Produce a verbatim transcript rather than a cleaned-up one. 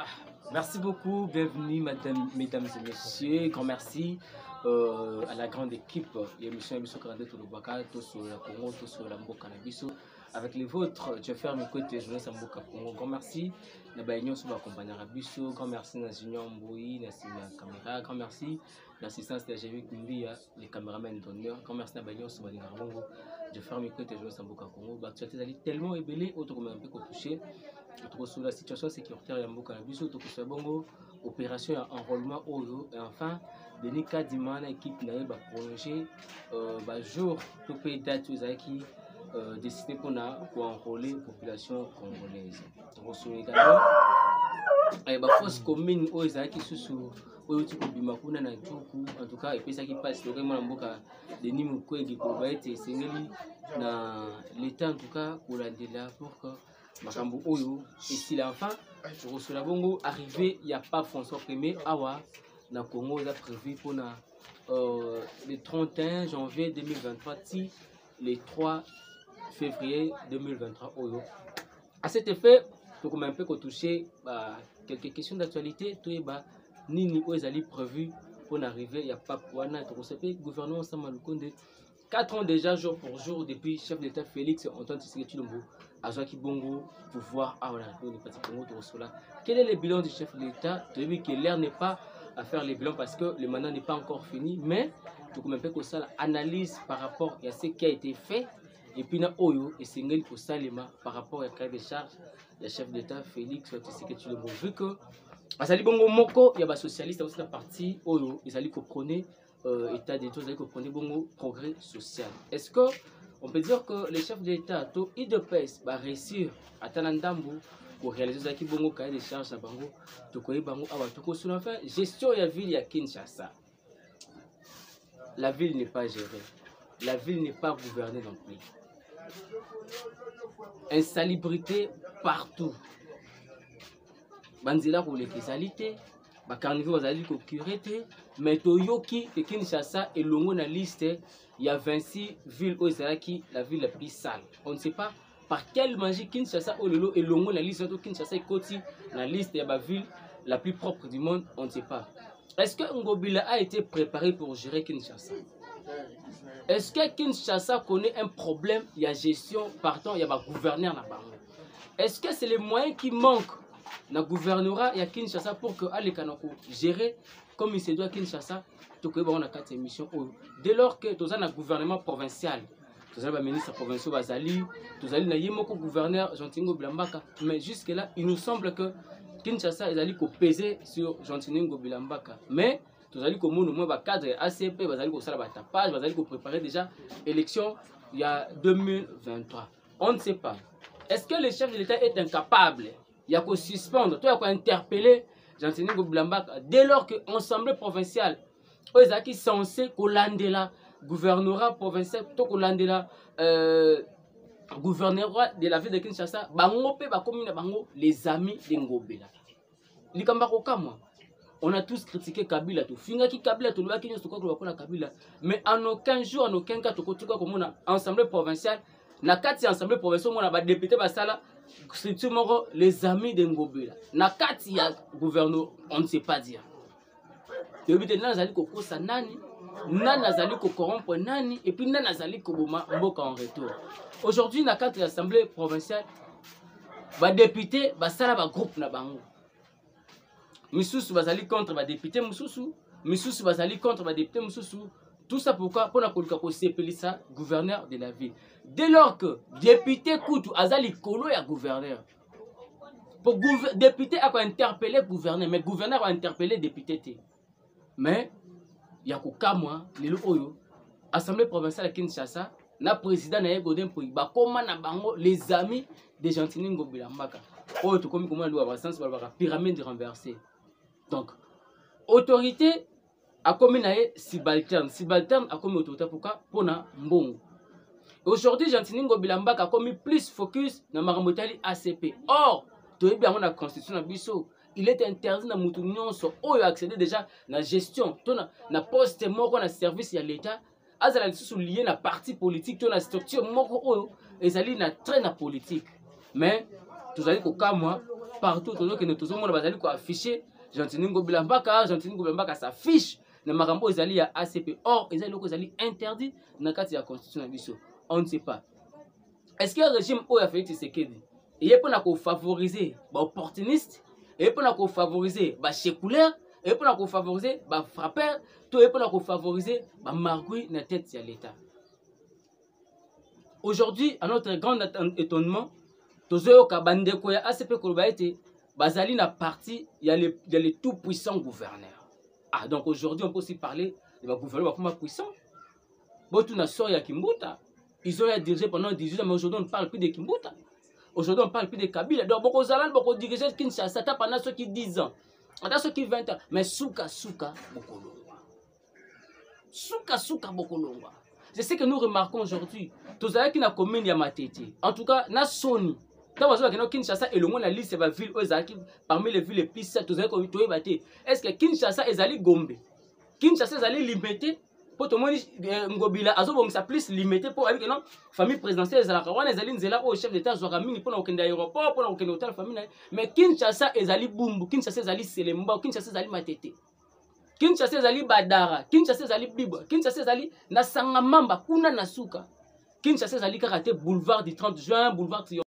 Merci beaucoup, bienvenue madame, mesdames et messieurs, grand merci euh, à la grande équipe l'émission émission Canada tout le Baka, tout sur la Congo, tout sur la Mboka Nabiso. Avec les vôtres, je vais faire mes côtés journée à Mboka Congo. Grand merci, na baignon sur la compagnie Rabiso, grand merci na Junior Mboui, na la caméra, grand merci l'assistance de Jérémy Kumbia, les caméramans d'honneur, grand merci na baignon sur la Congo. Je vais faire mes côtés journée à Mboka Congo. Bah tu as tellement ébélé, autre comme un peu touché. Sur la situation sécuritaire ya mboka na biso to ko bongo opération ya enrôlement oyo et enfin Denis Kadima na équipe na ba prolonger euh ba jour to pe date uzaki euh décidé pour na pour enrôler population congolaise. Donc sur également et ba force commune oyo uzaki susu oyo ti ko bima kuna na tuku en tout cas et pesa qui passe to vraiment mboka Denis Mukwege ko ba ete sengeli na l'état en tout cas pour la pour que Makambo Oyo, et si l'enfant, je reçois la bongo, arrivé, il n'y a pas François Premier, Awa, na Congo, il a prévu pour na, euh, le trente et un janvier deux mille vingt-trois, si le trois février deux mille vingt-trois, Oyo. À cet effet, pour qu'on un peu toucher bah, quelques questions d'actualité, tout est bah, Nini Oezali prévu pour arriver, il n'y a pas pour un autre, le gouvernement Samalukonde. quatre ans déjà, jour pour jour, depuis chef d'État Félix Antoine Tshisekedi Tshilombo, à Joaki Bongo, pouvoir à la République du Congo, quel est le bilan du chef de l'État? Tu as vu que l'air n'est pas à faire les bilans parce que le mandat n'est pas encore fini, mais tu peux même faire que ça l'analyse par rapport à ce qui a été fait et puis na Oyo et Sengel au Salema par rapport à cahier de charge le chef d'État Félix Tshisekedi Tshilombo, vu que à Sali Bongo Moko, il y a des socialistes aussi la partie Oyo, ils allaient comprendre Euh, état des choses avec le bon progrès social. Est-ce que on peut dire que les chefs d'État to I D P S va réussir à Tanandambo pour réaliser ça qui bon cahier de charge à Bango to koyi Bango aba to ko sur enfin gestion ya ville ya Kinshasa. La ville n'est pas gérée. La ville n'est pas gouvernée non plus. Insalubrité partout. Banzila pour les qualité ba carnivore bazali ko curete mais toyoki que Kinshasa est longo na liste il y a vingt-six villes au Zaki la ville la plus sale. On ne sait pas par quelle magie Kinshasa au lolo est longo na liste de Kinshasa est côté la liste de la ville la plus propre du monde, on ne sait pas. Est-ce que Ngobila a été préparé pour gérer Kinshasa? Est-ce que Kinshasa connaît un problème, il y a gestion partant, il y a un gouverneur na bango? Est-ce que c'est les moyens qui manquent na gouvernorat ya Kinshasa pour que les Kanako gérer comme il se doit Kinshasa to que on a quatre émissions dès lors que tous un gouvernement provincial tous un ministre provincial bazali tous allez na yemoko gouverneur Jean-Tingo Bilambaka mais jusque là il nous semble que Kinshasa ils allaient ko peser sur Jean-Tingo Bilambaka mais tous allez ko mono moins ba cadre A C P bazali ko sala ba tapage bazali ko préparer déjà élection il y a deux mille vingt-trois. On ne sait pas. Est-ce que le chef de l'État est incapable? Il y a qu'à suspendre, il y a qu'à interpeller Jean-Tingo Bilambaka dès lors que l'Assemblée provinciale, ils sont censés collander la gouvernorat provincial, tout collander la gouvernorat de la ville de Kinshasa, bango pe ba commune bango les amis de Ngobela. Likambako kama, on a tous critiqué Kabila, tout finga ki Kabila, tout le monde qui nous soutient pour la Kabila, mais en aucun jour, en aucun cas, tout le monde comme on Assemblée provinciale, na kati Assemblée provinciale, on a ba député basala. C'est les amis de Ngobela. Na kati ya gouverneur, on ne sait pas dire. Tebite nana zali ko kosa nani, nana zali ko corrompre nani, et puis nana zali ko boma mboka en retour. Aujourd'hui, na kati ya l'Assemblée provinciale, ba député ba sala ba groupe na bango. Misusu bazali contre ba député mususu, misusu bazali contre ba député mususu. Tout ça pourquoi pour la ça gouverneur de la ville. Dès lors que député Koutou Azali Kolo est gouverneur. Pour député a interpellé gouverneur, mais gouverneur a interpellé député. Mais il y a qu'au moi, les Oyo, Assemblée provinciale de Kinshasa, na président na Godin pour ba comment na bango les amis de Jean-Tingo Bilambaka. Oh tout comme comment lui avoir sens pour la pyramide renversée. Donc autorité a commis nae subalterne, subalterne a commis autorité pourquoi pour na mbongo. Aujourd'hui Jean-Tingo Bilambaka a commis plus focus na maramotali A C P. Or, tu bien la constitution na biso, il est interdit na mutu nyonso oyo accéder déjà na gestion, to na na poste moko na service ya l'état, azala sous lié na parti politique, to na structure moko oyo ezali na train na politique. Mais tous allez ko kamwa partout que nous tous monde bazali ko afficher Gentini Ngobila Mbaka Gentini Ngobila Mbaka s'affiche na makambo ezali ya A C P. Or ezali loko ezali interdit na kati ya constitution na biso. On ne sait pas. Est-ce que le régime o ya Félix Tshisekedi il est pour favoriser ba opportuniste, il est pour favoriser ba séculaire, il est pour favoriser ba frappeur, tout est pour favoriser ba margoui na tête de l'État. Aujourd'hui, à notre grand étonnement, tozoyo ka bandeko ya A C P koloba ete bazali na parti, il y a les, il y a les tout puissants gouverneurs. Ah donc aujourd'hui on peut aussi parler de ba gouverneurs comme puissants. Botu na sort ya Kimbuta, ils ont été dirigés pendant dix-huit ans, mais aujourd'hui on ne parle plus de Kimbuta. Aujourd'hui on parle plus de Kabila. Donc beaucoup zalan beaucoup diriger Kinshasa pendant ceux qui dix ans, pendant ceux qui vingt ans, mais souka souka bokolongwa. Souka souka bokolongwa. C'est ce que nous remarquons aujourd'hui. Tous ceux qui na commune ya Matete. En tout cas, na Sony. Quand vous avez Kinshasa et le monde la liste va ville parmi les villes les plus saines, tous ceux qui ont été. Est-ce que Kinshasa est allé Gombe? Kinshasa est allé limiter pour tout le monde Ngobila azo ça plus limité pour avec non famille présidentielle za la kawana ezali nzela au chef d'état zo ramini pour na okenda aéroport pour na okenda hôtel famille mais Kinshasa est allé Bumbu, Kinshasa est allé Selemba, Kinshasa est allé Matete. Kinshasa ezali Badara, Kinshasa ezali Bibo, Kinshasa ezali na Sangamamba kuna na Suka. Kinshasa ezali kaka te boulevard du trente juin, boulevard